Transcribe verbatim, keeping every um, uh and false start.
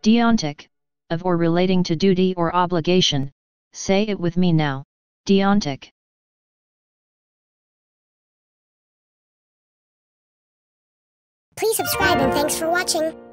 Deontic, of or relating to duty or obligation. Say it with me now. Deontic. Please subscribe and thanks for watching.